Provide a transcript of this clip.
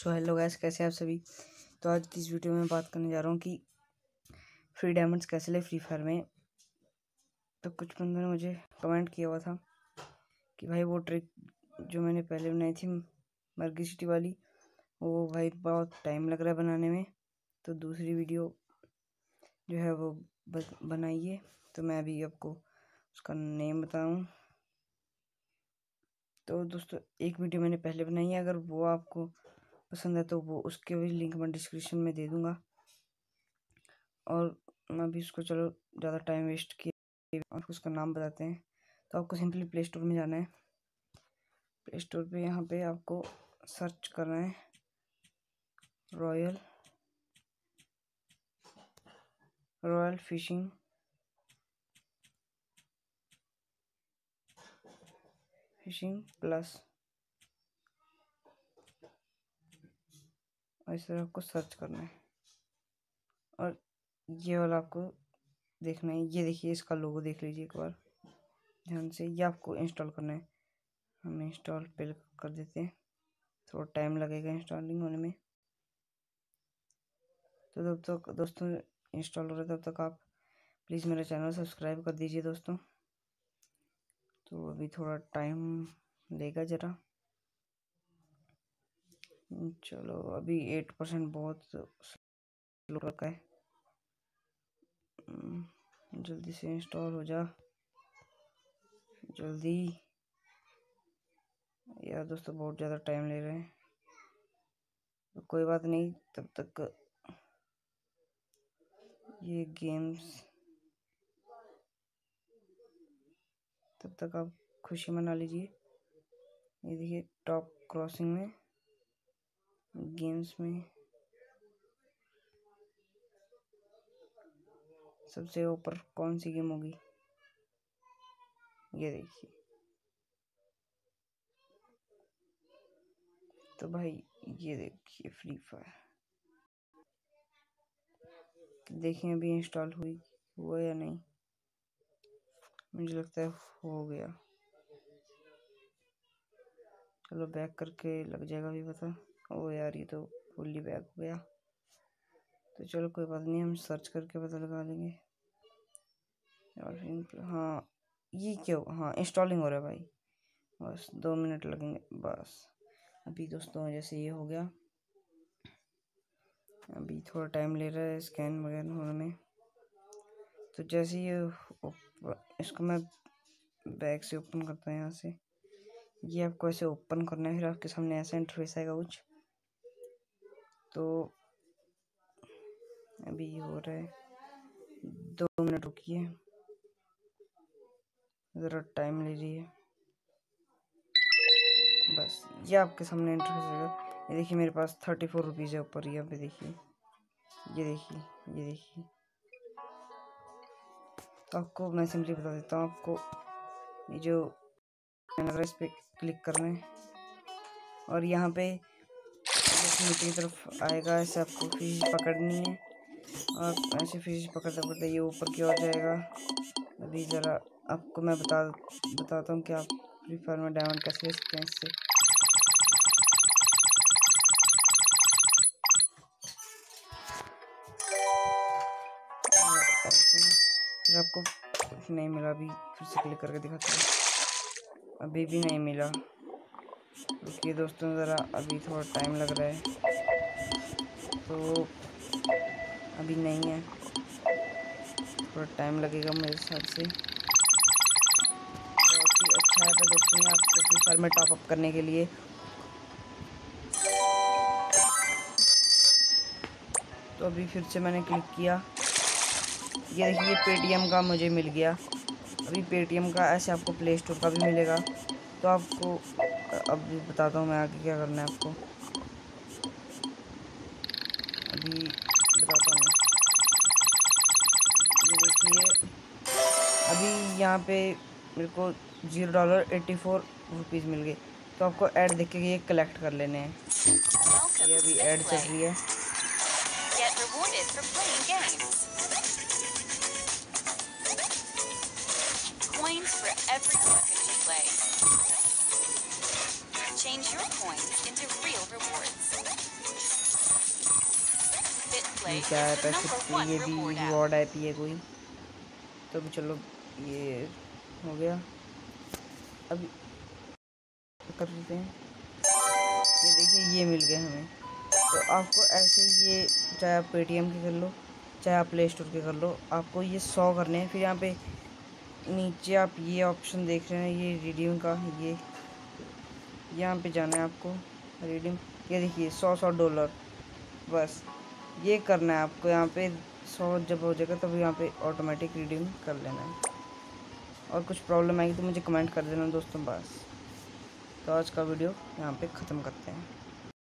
So hello guys, कैसे हैं आप सभी। तो आज की इस वीडियो में बात करने जा रहा हूँ कि फ्री डायमंड्स कैसे ले फ्री फायर में। तो कुछ बंदों ने मुझे कमेंट किया हुआ था कि भाई वो ट्रिक जो मैंने पहले बनाई थी मर्गी सिटी वाली, वो भाई बहुत टाइम लग रहा है बनाने में, तो दूसरी वीडियो जो है वो बनाइए। तो मैं अभी आपको उसका नेम बताऊँ। तो दोस्तों एक वीडियो मैंने पहले बनाई है, अगर वो आपको पसंद है तो वो उसके भी लिंक मैं डिस्क्रिप्शन में दे दूँगा। और मैं भी उसको, चलो ज़्यादा टाइम वेस्ट किए, आपको उसका नाम बताते हैं। तो आपको सिंपली प्ले स्टोर में जाना है। प्ले स्टोर पे यहाँ पे आपको सर्च करना है रॉयल फिशिंग प्लस, और इस तरह आपको सर्च करना है और ये वाला आपको देखना है। ये देखिए, इसका लोगो देख लीजिए एक बार ध्यान से। ये आपको इंस्टॉल करना है। हम इंस्टॉल पे कर देते हैं, थोड़ा टाइम लगेगा इंस्टॉलिंग होने में। तो जब तक दोस्तों इंस्टॉल हो रहा है तब तक आप प्लीज़ मेरा चैनल सब्सक्राइब कर दीजिए दोस्तों। तो अभी थोड़ा टाइम लेगा ज़रा। चलो अभी 8% बहुत स्लो रखा है। जल्दी से इंस्टॉल हो जा, जल्दी यार दोस्तों, बहुत ज़्यादा टाइम ले रहे हैं। तो कोई बात नहीं, तब तक ये गेम्स, तब तक आप खुशी मना लीजिए। ये देखिए टॉप क्रॉसिंग में गेम्स में सबसे ऊपर कौन सी गेम होगी, ये देखिए। तो भाई ये देखिए फ्री फायर, देखें अभी इंस्टॉल हुआ या नहीं। मुझे लगता है हो गया। चलो बैक करके लग जाएगा भी पता। ओ यार, ये तो फुल्ली बैक हो गया। तो चलो कोई बात नहीं, हम सर्च करके पता लगा लेंगे। और हाँ, ये क्यों, हाँ इंस्टॉलिंग हो रहा है भाई, बस 2 मिनट लगेंगे बस। अभी दोस्तों जैसे ये हो गया, अभी थोड़ा टाइम ले रहा है स्कैन वगैरह होने में। तो जैसे ये इसको मैं बैक से ओपन करता हूँ यहाँ से। ये आपको ऐसे ओपन करना है, फिर आपके सामने ऐसा इंटरफेस आएगा कुछ। तो अभी हो रहा है, 2 मिनट रुकिए, ज़रा टाइम लीजिए। बस ये आपके सामने इंटरफेस आएगा। ये देखिए मेरे पास 34 रुपीज़ है ऊपर, यहाँ पे देखिए, ये देखिए, ये देखिए। तो आपको मैं सिंपली बता देता हूँ, आपको ये जो इस पर क्लिक करना है और यहाँ पे नीचे की तरफ आएगा, ऐसे आपको फिश पकड़नी है और ऐसे फिश पकड़ते पकड़ते ये ऊपर की ओर जाएगा। अभी ज़रा आपको मैं बताता हूँ कि आप फ्री फायर में डायमंड कैसे ले सकते हैं इससे। फिर आपको नहीं मिला, अभी फिर से क्लिक करके दिखाता हूँ, अभी भी नहीं मिला। रुकिए दोस्तों ज़रा, अभी थोड़ा टाइम लग रहा है, तो अभी नहीं है, थोड़ा टाइम लगेगा मेरे हिसाब से। बहुत ही अच्छा है दोस्तों ये आपको फ्री फायर में टॉप अप करने के लिए। तो अभी फिर से मैंने क्लिक किया, ये देखिए पेटीएम का मुझे मिल गया। अभी पेटीएम का ऐसे आपको प्ले स्टोर का भी मिलेगा। तो आपको अभी बताता हूँ मैं आगे क्या करना है आपको, अभी बताता हूँ मैं। ये देखिए अभी यहाँ पे मेरे को $0.84 मिल गए। तो आपको ऐड देख के ये कलेक्ट कर लेने हैं। ये अभी ऐड चल रही है। Coins for every weapon you play. Change your coins into real rewards. ये क्या है, पैसे ये भी रिवॉर्ड ऐप ही है कोई। तो अभी चलो ये हो गया, अभी कर देते हैं। ये देखिए ये मिल गए हमें। तो आपको ऐसे ही ये, चाहे आप पेटीएम के कर लो चाहे आप प्ले स्टोर के कर लो, आपको ये 100 करने हैं। फिर यहाँ पे नीचे आप ये ऑप्शन देख रहे हैं, ये रिडीम का, ये यहाँ पे जाना है आपको, रिडीम। ये देखिए 100 डॉलर, बस ये करना है आपको। यहाँ पे 100 जब हो जाएगा तब यहाँ पे ऑटोमेटिक रिडीम कर लेना है। और कुछ प्रॉब्लम आएगी तो मुझे कमेंट कर देना दोस्तों। बस तो आज का वीडियो यहाँ पे ख़त्म करते हैं।